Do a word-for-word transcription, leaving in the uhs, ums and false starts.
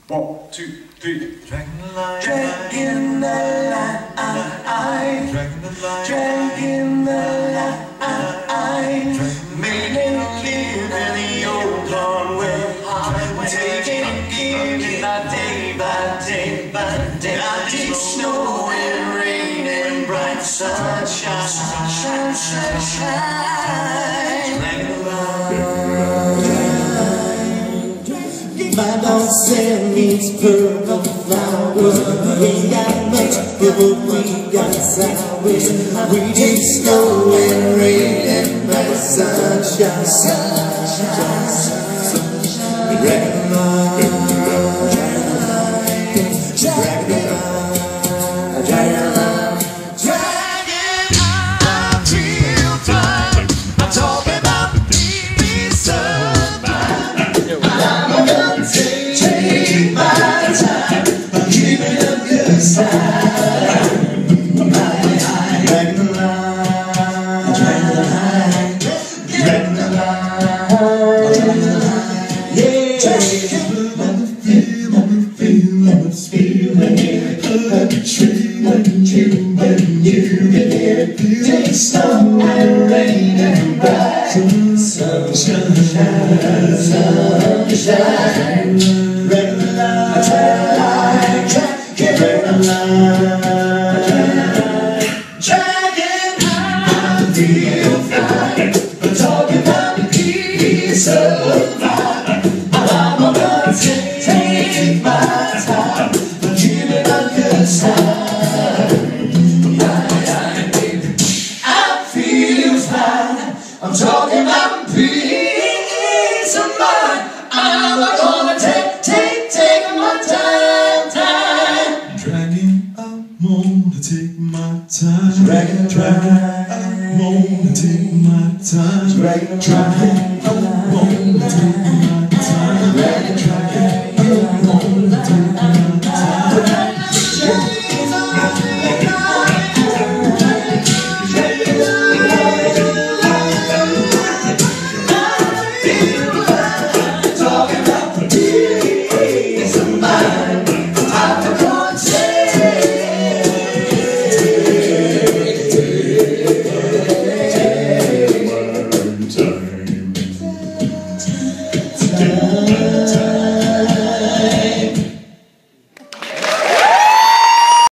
One, two, three. Dragging the line, dragging the line, dragging the line, dragging the line, making it clear that the old Broadway, taking and giving by day by day by day. I did snow and rain and bright sunshine, sunshine, sunshine. Dragging the line. My dog said means purple flowers. We ain't got much, but we got flowers. We take snow and rain and bright sunshine, sunshine, sunshine. Draggin' the line, draggin' the line, draggin' the line, Draggin' I feel fine. I'm talking about peace of mind. I'm gonna take, take my time. I'm keeping a good side. Draggin' the line, draggin' the line, draggin' the line, draggin' the line. Yeah, I'm the feel, I'm the feel, I'm the feel. Like a tree, like a tree, when you get it. Take snow and rain and bright sunshine, sunshine. Draggin' the line, draggin' the line, draggin' I feel fine. I'm talking about the peace of mind. I'm gonna take, take my time. I'm keeping a good side. I feel fine. I'm talking about peace of mind. I'm gonna take, take, take my time, time. Dragging, I wanna take my time. Dragging, I wanna take my time. Dragging, dragging.